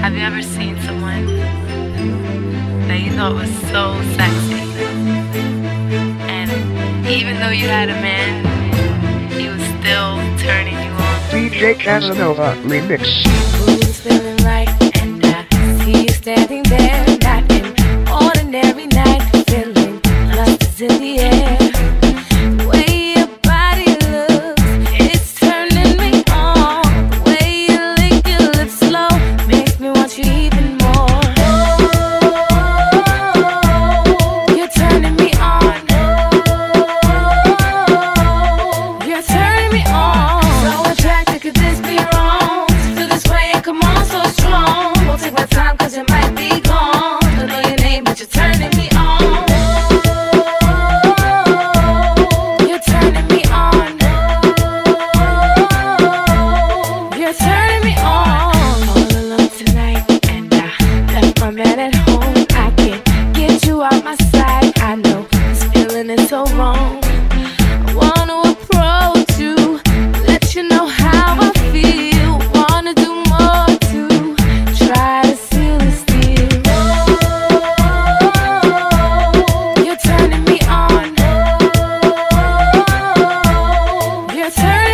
Have you ever seen someone that you thought was so sexy, and even though you had a man, he was still turning you on? DJ Kassanova remix. Mood's feeling right, and I see you standing there, not an ordinary night, feeling lust is in the air. The way your body looks, it's turning me on. The way you lick your lips slow makes me want you even more. You're turning me on. You're turning me on. So attracted, could this be wrong? Feel this way and come on so strong. Won't take my time cause you might be gone. Don't know your name but you're turning me on. You're turning me on. You're turning me on. All alone tonight, and I left my man at home. I can't get you out my sight. I know this feeling is so wrong. I wanna approach you, let you know how I feel. Wanna do more to try to seal this deal. You're turning me on. You're turning